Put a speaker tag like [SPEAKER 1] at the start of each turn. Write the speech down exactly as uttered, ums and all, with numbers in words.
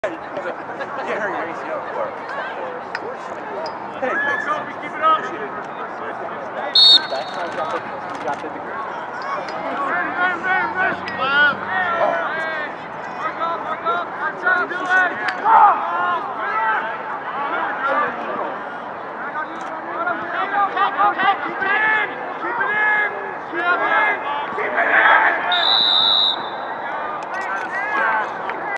[SPEAKER 1] Hey, can't hurt your A C L. Hey,
[SPEAKER 2] Hey, Kobe, keep it up.
[SPEAKER 1] that's how you got the, you got the degree.
[SPEAKER 2] Ready, ready, ready, ready.